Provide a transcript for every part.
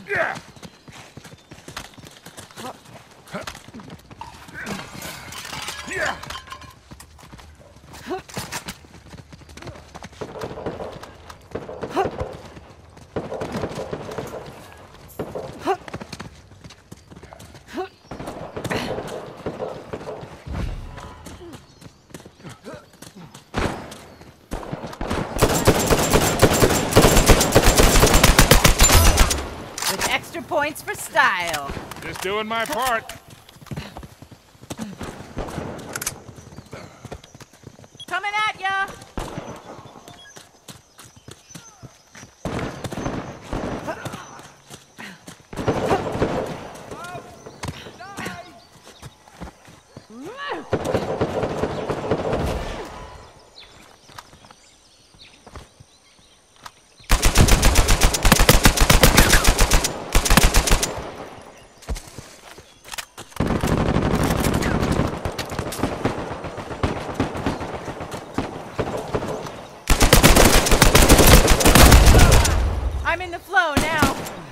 Points for style. Just doing my part. Coming at ya! I'm in the flow now.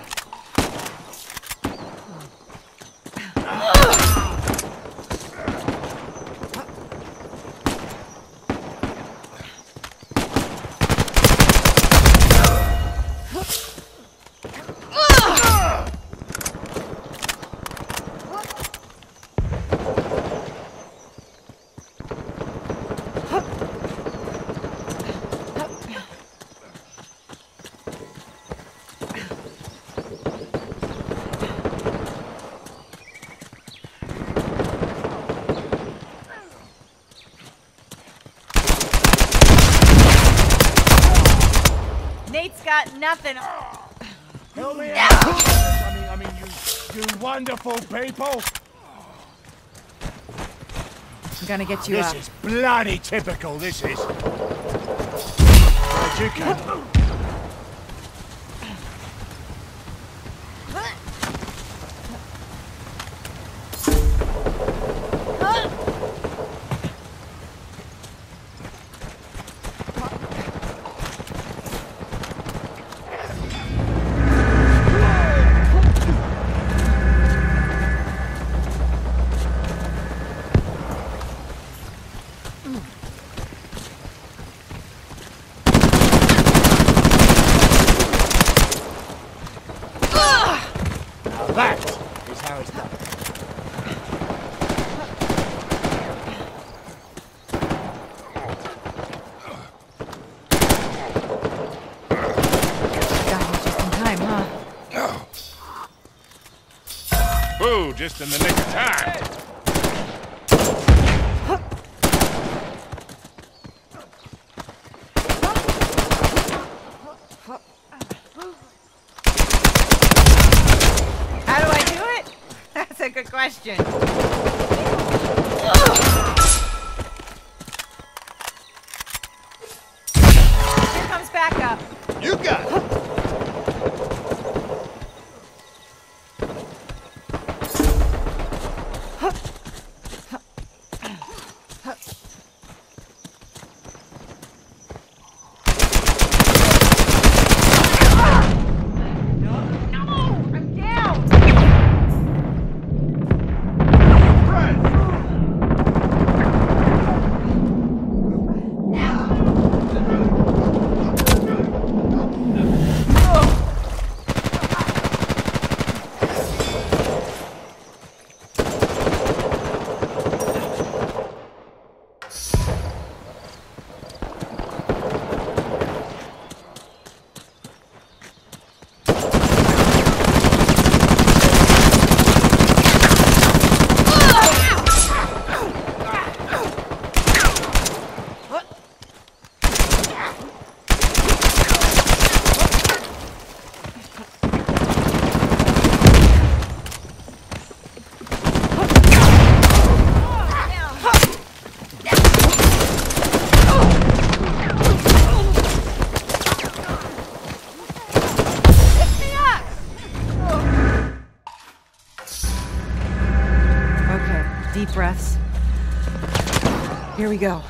Nate's got nothing. Help me out! I mean, you wonderful people! I'm gonna get you This up. is bloody typical, this is. Glad you came. That is how it's done. Got here just in time, huh? Ooh, just in the nick of time. How do I do it? That's a good question. Here comes backup. You got it! I'm down. Deep breaths. Here we go.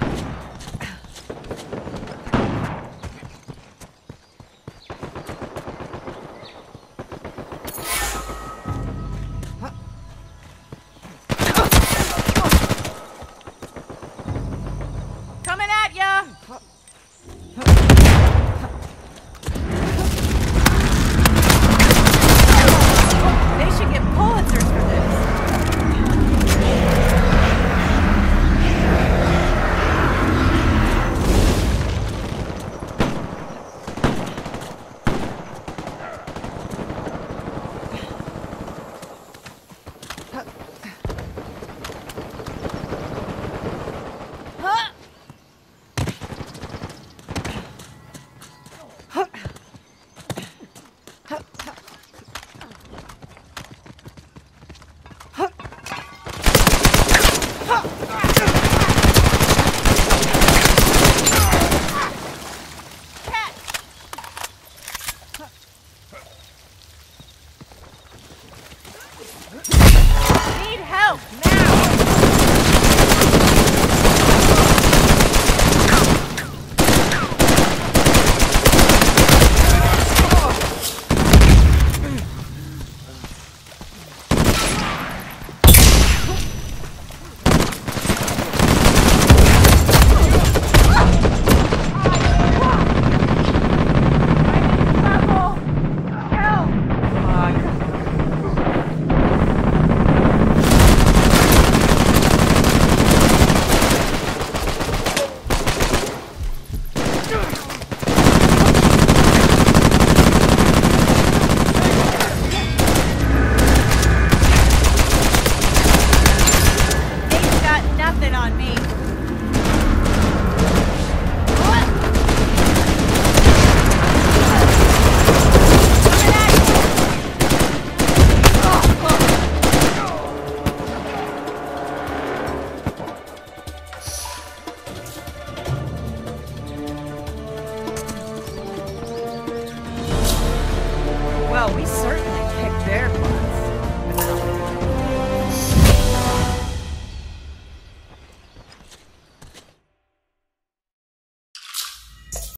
Well, we certainly